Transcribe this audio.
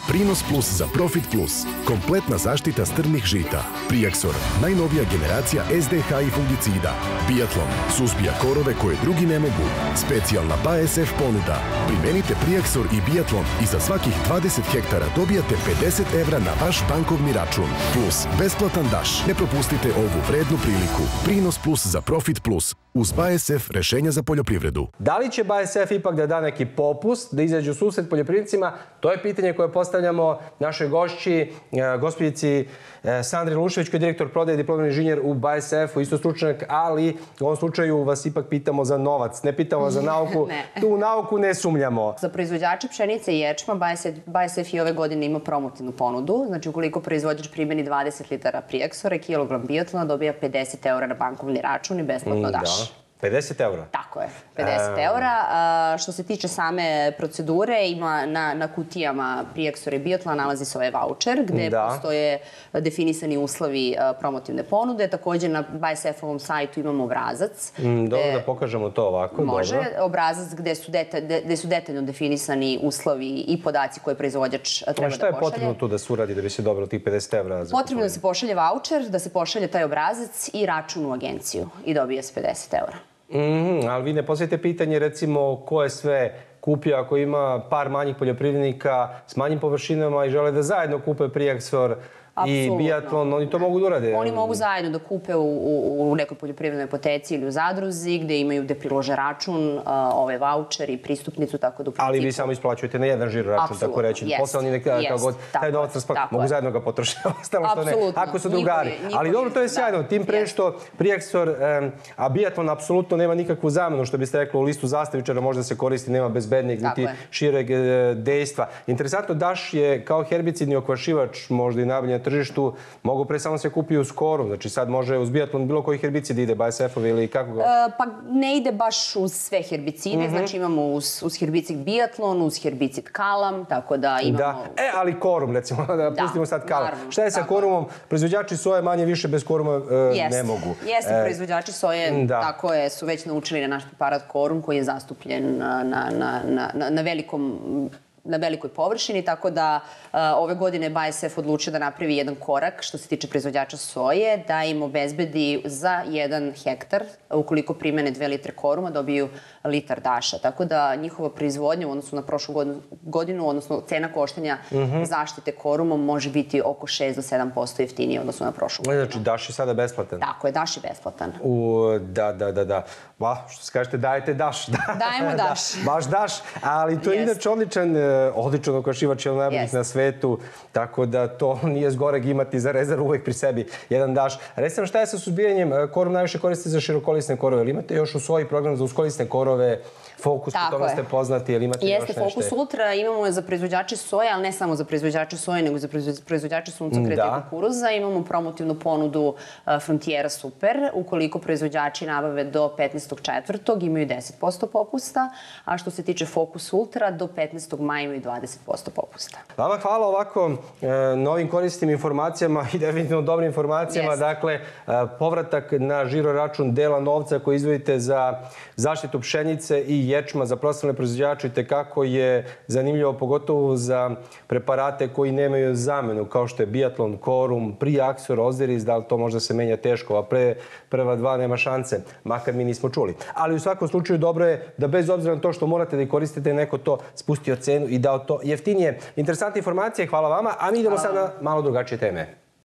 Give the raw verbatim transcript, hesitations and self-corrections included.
Prinos Plus za Profit Plus. Kompletna zaštita strnih žita. Priaxor, najnovija generacija S D H i fungicida. Biatlon, suzbija korove koje drugi ne mogu. Specijalna B A S F ponuda. Primenite Priaxor i Biatlon i za svakih dvadeset hektara dobijate pedeset evra na vaš bankovni račun. Plus, besplatan daš. Ne propustite ovu vrednu priliku. Prinos Plus za Profit Plus. Uz B A S F rešenja za poljoprivredu. Da li će B A S F ipak da da neki popust, da izađu u susret poljoprivrednicima? To je pitanje koje postavljamo našoj gošći, gospođici Sandri Lušević, koja je direktor prodaje, diplomirani inženjer u B A S F-u, isto stručnjak, ali u ovom slučaju vas ipak pitamo za novac, ne pitamo za nauku. Tu nauku ne sumnjamo. Za proizvođače pšenice i ječma B A S F i ove godine ima promotivnu ponudu. Znači, ukoliko proizvođač primeni dvadeset litara Priaxora i kilogram Biatlona, dobija pedeset eura na bankovni račun i besplatno daš. pedeset eura? Tako je, pedeset eura. Što se tiče same procedure, ima na kutijama Priaxora i Biatlona nalazi se ovaj voucher gde postoje definisani uslovi promotivne ponude. Također na B A S F-ovom sajtu imamo obrazac. Dobro, da pokažemo to ovako. Može. Obrazac gde su detaljno definisani uslovi i podaci koje proizvođač treba da pošalje. Šta je potrebno tu da se uradi da bi se dobro tih pedeset evra? Potrebno da se pošalje voucher, da se pošalje taj obrazac i račun u agenciju i dobije se pedeset eura. Ali vi ne postavite pitanje, recimo, ko je sve kupio ako ima par manjih poljoprivrednika s manjim površinama i žele da zajedno kupe Priaxor i Biatlon, oni to mogu da urade? Oni mogu zajedno da kupe u nekoj poljoprivrednoj apoteci ili u zadruzi, gde imaju gde prilože račun, ovaj voucher i pristupnicu, tako da u principu... Ali vi samo isplaćujete na jedan žiro račun, tako reći. Posle oni nekada kao god taj novac rasplati, mogu zajedno ga potrošiti, ostalo što ne. Ako su drugari. Ali dobro, to je sjajno. Tim pre što Priaxor, a Biatlon apsolutno nema nikakvu zamenu, što biste rekli, u listu zastavičara možda se koristi, nema bezbednijeg niti šireg dejstva. Interesantno, daš je kao herbicidni okvašivač, možda i najbolji na tržištu, mogu pre samo se kupi u skoru. Znači sad može uz Biatlon bilo koji herbicid ide, B A S F-ovi ili kako ga? Pa ne ide baš uz sve herbicide. Znači imamo uz herbicid Biatlon, uz herbicid Kalam, tako da imamo... E, ali korum, recimo, da pustimo sad Kalam. Šta je sa korumom? Proizvođači soje manje više bez koruma ne mogu. Jeste, proizvođači soje, tako je, su već naučili na naš preparat korum koji je zastupljen na velikom na velikoj površini, tako da ove godine B A S F odlučio da napravi jedan korak što se tiče proizvođača soje, da im obezbedi za jedan hektar, ukoliko primene dve litre koruma, dobiju litar daša. Tako da njihova proizvodnja u odnosu na prošlu godinu, odnosno cena koštanja zaštite korumom može biti oko šest do sedam posto jeftinije u odnosu na prošlu godinu. Znači, daš je sada besplatan? Tako je, daš je besplatan. Da, da, da, da. Ba, što se kažete, dajete daš. Dajemo daš. Baš daš, ali to je inače odličan odličan okvašivač, je najboljih na svetu, tako da to nije zgoreg imati za rezervu uvek pri sebi jedan daš. Recimo, šta je sa suzbijanjem? Korum najviše koriste za širokolisne korove. Ili imate još u svoji program za uskolisne korove, Fokus, po tome ste poznati, ili imate još nešto? Jeste, Fokus Ultra imamo za proizvođače soje, ali ne samo za proizvođače soje, nego za proizvođače suncokreta i kukuruza. Imamo promotivnu ponudu Frontiera Super. Ukoliko proizvođači nabave do petnaestog četvrtog imaju deset posto popusta, a što se tiče Fokus Ultra, do petnaestog maja imaju dvadeset posto popusta. Vama hvala ovako novim korisnim informacijama i definitivno dobrim informacijama. Dakle, povratak na žiro račun dela novca koji izdvojite za zaštitu pšenice i ječma za prostorne proizvođače, tekako je zanimljivo, pogotovo za preparate koji nemaju zamenu, kao što je Biatlon, Korum, Priaxor, Ozeris, da li to možda se menja teško, a pre prva dva nema šanse, makar mi nismo čuli. Ali u svakom slučaju dobro je da bez obzira na to što morate da i koristite, neko to spustio cenu i dao to jeftinije. Interesantne informacije, hvala vama, a mi idemo sad na malo drugačije teme.